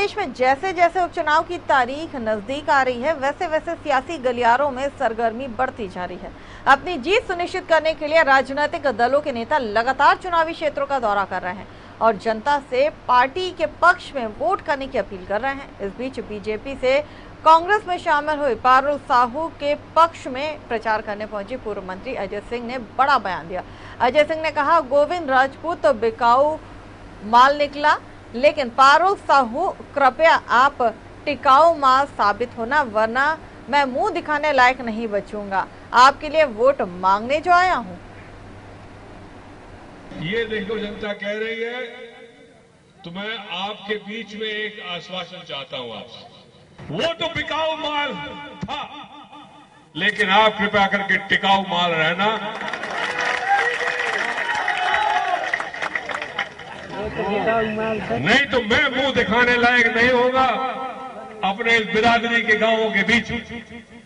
प्रदेश में जैसे जैसे उपचुनाव की तारीख नजदीक आ रही है, वैसे वैसे सियासी गलियारों में सरगर्मी बढ़ती जा रही है। अपनी जीत सुनिश्चित करने के लिए राजनीतिक दलों के नेता लगातार चुनावी क्षेत्रों का दौरा कर रहे हैं और जनता से पार्टी के पक्ष में वोट करने की अपील कर रहे हैं। इस बीच बीजेपी से कांग्रेस में शामिल हुए पारुल साहू के पक्ष में प्रचार करने पहुंचे पूर्व मंत्री अजय सिंह ने बड़ा बयान दिया। अजय सिंह ने कहा, गोविंद राजपूत तो बिकाऊ माल निकला, लेकिन पारुल साहू कृपया आप टिकाऊ माल साबित होना, वरना मैं मुंह दिखाने लायक नहीं बचूंगा। आपके लिए वोट मांगने जो आया हूं। ये देखो, जनता कह रही है, तो मैं आपके बीच में एक आश्वासन चाहता हूं आपसे। वो तो बिकाऊ माल था, लेकिन आप कृपया करके टिकाऊ माल रहना। नहीं तो मैं मुंह दिखाने लायक नहीं होगा अपने इस बिरादरी के गांवों के बीच।